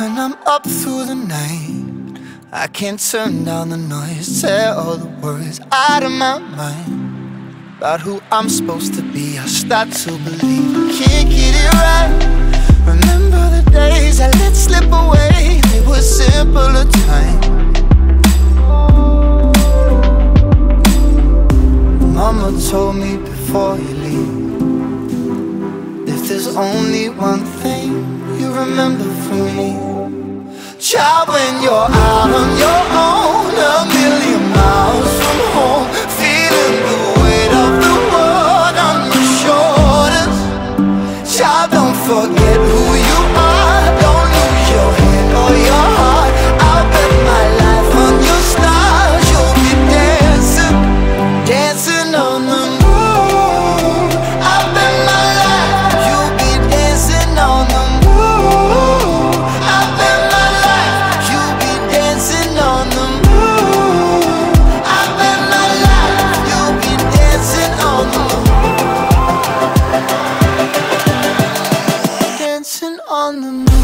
When I'm up through the night, I can't turn down the noise. Tear all the worries out of my mind about who I'm supposed to be. I start to believe I can't get it right. Remember the days I let slip away. They were simpler times. Mama told me before you leave, if there's only one thing you remember from me, child, when you're out on your own, a million miles from home, feeling the weight of the world on your shoulders, child, don't forget who you are. Don't lose your head or your heart. I'll bet my life on your stars. You'll be dancing, dancing on the moon. I'll bet my life you'll be dancing on the moon. I'll bet my life you'll be dancing on the moon. I'll bet my life you'll be dancing on the moon. Dancing on the moon.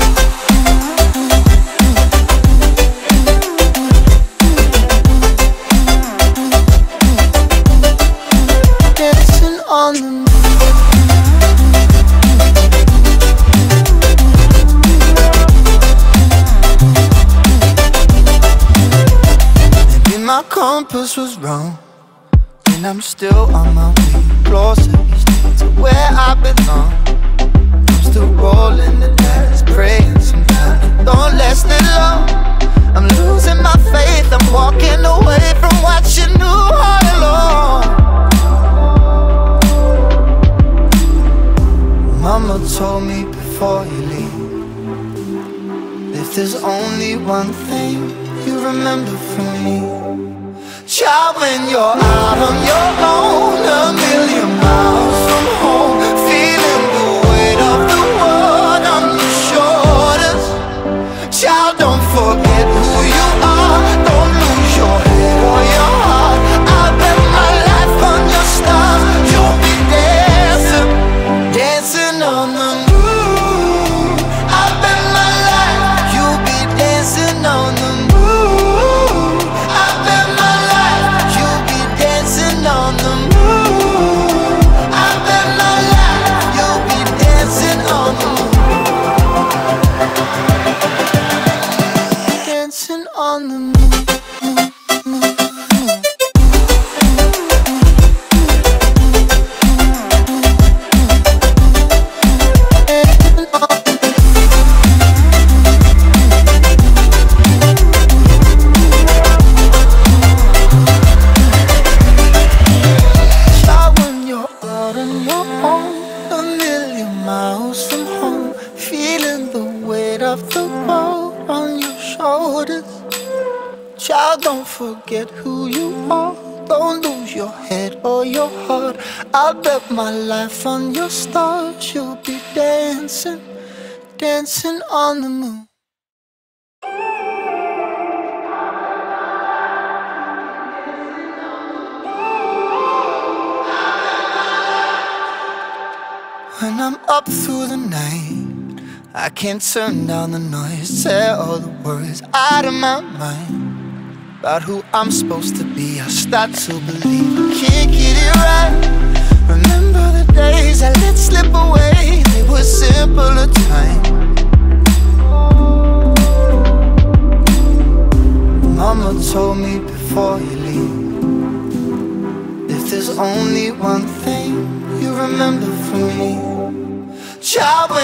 Dancing on the moon. Maybe my compass was wrong, and I'm still on my way closer each day to where I belong. I'm still rolling the dice, praying sometimes it don't last that long. I'm losing my faith, I'm walking away from what you knew all along. Mama told me before you leave, if there's only one thing you remember from me, child, when you're out on your own, a million miles from home, feeling the weight of the world on your shoulders, child, don't forget who you are. Don't lose your head or your heart. I'll bet my life on your stars. You'll be dancing, dancing on the moon. I'll bet my life you'll be dancing on the moon. I'll bet my life you'll be dancing on the moon. I'll bet my life you'll be dancing on the moon. Dancing on the moon. Child, when you're out on your own, a million miles from home, feeling the weight of the world on your shoulders, child, don't forget who you are. Don't lose your head or your heart. I'll bet my life on your stars. You'll be dancing, dancing on the moon. When I'm up through the night, I can't turn down the noise. Tear all the worries out of my mind about who I'm supposed to be. I start to believe I can't get it right. Remember the days I let slip away. They were simpler times. Mama told me before you leave, if there's only one thing you remember from me, child,